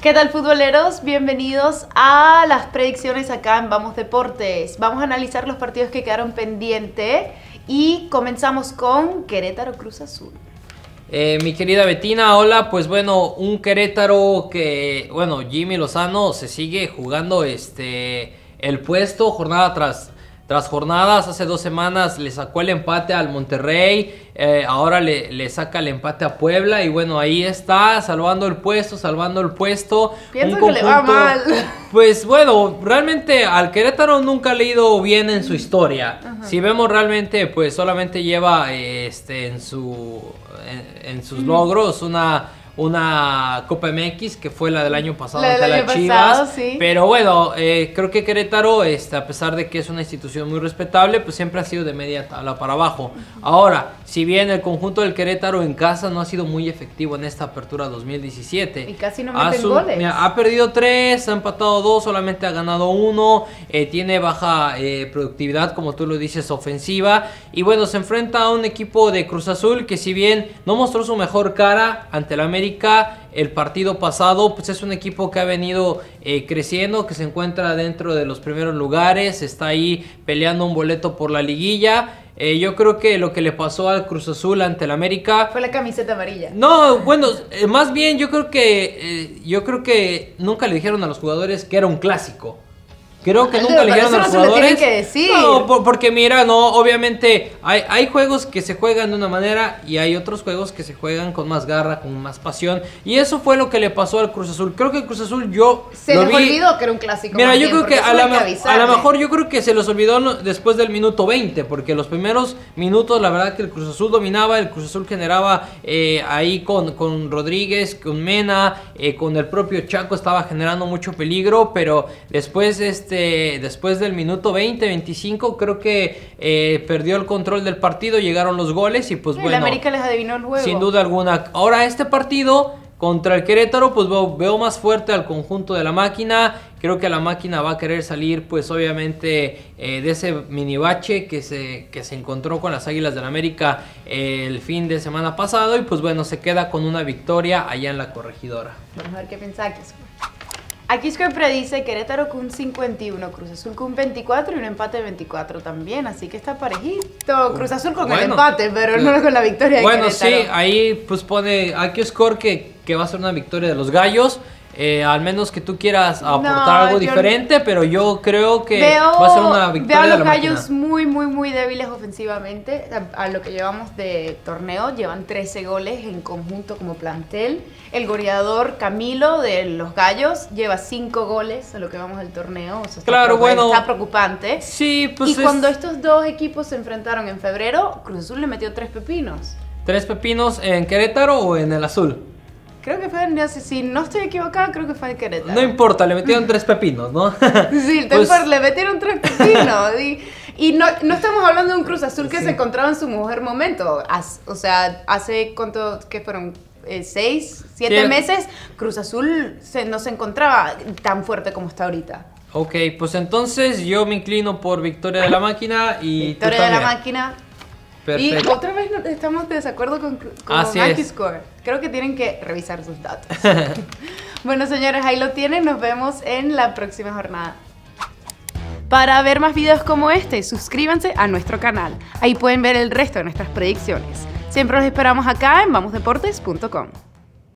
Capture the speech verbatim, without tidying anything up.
¿Qué tal, futboleros? Bienvenidos a las predicciones acá en Vamos Deportes. Vamos a analizar los partidos que quedaron pendientes y comenzamos con Querétaro Cruz Azul. Eh, mi querida Betina, hola, pues bueno, un Querétaro que, bueno, Jimmy Lozano se sigue jugando este el puesto jornada tras, tras jornadas. Hace dos semanas le sacó el empate al Monterrey, eh, ahora le, le saca el empate a Puebla y bueno, ahí está, salvando el puesto, salvando el puesto. Pienso un que le va mal. Pues bueno, realmente al Querétaro nunca le ha ido bien en su historia. Ajá. Si vemos realmente, pues solamente lleva este en su en, en sus uh-huh. logros una una Copa M X que fue la del año pasado la ante las Chivas, pasado, sí. Pero bueno, eh, creo que Querétaro, este, a pesar de que es una institución muy respetable, pues siempre ha sido de media tabla para abajo. Uh-huh. Ahora, si bien el conjunto del Querétaro en casa no ha sido muy efectivo en esta apertura dos mil diecisiete, y casi no meten goles. Mira, ha perdido tres, ha empatado dos, solamente ha ganado uno, eh, tiene baja eh, productividad, como tú lo dices, ofensiva, y bueno, se enfrenta a un equipo de Cruz Azul que, si bien no mostró su mejor cara ante el América el partido pasado, pues es un equipo que ha venido eh, creciendo, que se encuentra dentro de los primeros lugares, está ahí peleando un boleto por la liguilla. Eh, yo creo que lo que le pasó al Cruz Azul ante el América fue la camiseta amarilla. No, bueno, eh, más bien yo creo que eh, yo creo que nunca le dijeron a los jugadores que era un clásico. Creo que Pero nunca le dijeron a los no jugadores. Se lo que decir. No, por, porque mira, no, obviamente hay, hay juegos que se juegan de una manera y hay otros juegos que se juegan con más garra, con más pasión. Y eso fue lo que le pasó al Cruz Azul. Creo que el Cruz Azul yo se lo les vi. olvidó que era un clásico. Mira, yo bien, creo que a la, a lo mejor yo creo que se los olvidó después del minuto veinte, porque los primeros minutos la verdad que el Cruz Azul dominaba, el Cruz Azul generaba eh, ahí con, con Rodríguez, con Mena, eh, con el propio Chaco estaba generando mucho peligro, pero después este después del minuto veinte, veinticinco, creo que eh, perdió el control del partido, llegaron los goles y pues sí, bueno. El América les adivinó el juego. Sin duda alguna. Ahora este partido contra el Querétaro, pues veo, veo más fuerte al conjunto de la máquina. Creo que la máquina va a querer salir, pues obviamente, eh, de ese mini bache que se, que se encontró con las Águilas del América eh, el fin de semana pasado. Y pues bueno, se queda con una victoria allá en la Corregidora. Vamos a ver qué piensa Aquiscore. Aquiscore predice Querétaro con cincuenta y uno, Cruz Azul con veinticuatro y un empate de veinticuatro también, así que está parejito. Cruz Azul con bueno, el empate, pero claro. No con la victoria de bueno, Querétaro. Bueno, sí, ahí pues pone Aquiscore que, que va a ser una victoria de los Gallos. Eh, al menos que tú quieras aportar no, algo diferente, pero yo creo que veo, va a ser una victoria veo a los de la Gallos máquina. muy, muy, muy débiles ofensivamente. A, a lo que llevamos de torneo, llevan trece goles en conjunto como plantel. El goleador Camilo de los Gallos lleva cinco goles a lo que vamos del torneo. O sea, está claro, bueno. Está preocupante. Sí, pues y es... cuando estos dos equipos se enfrentaron en febrero, Cruz Azul le metió tres pepinos. ¿Tres pepinos en Querétaro o en el Azul? Creo que fue, en, si no estoy equivocada, creo que fue en Querétaro. No importa, le metieron tres pepinos, ¿no? Sí, pues, le metieron tres pepinos. y y no, no estamos hablando de un Cruz Azul que sí. se encontraba en su mejor momento. As, o sea, hace cuánto, que fueron eh, seis, siete sí. meses, Cruz Azul se, no se encontraba tan fuerte como está ahorita. Ok, pues entonces yo me inclino por victoria de la máquina y victoria de la máquina. Perfecto. Y otra vez estamos de desacuerdo con, con Aquiscore. Creo que tienen que revisar sus datos. Bueno, señores, ahí lo tienen. Nos vemos en la próxima jornada. Para ver más videos como este, suscríbanse a nuestro canal. Ahí pueden ver el resto de nuestras predicciones. Siempre los esperamos acá en vamos deportes punto com.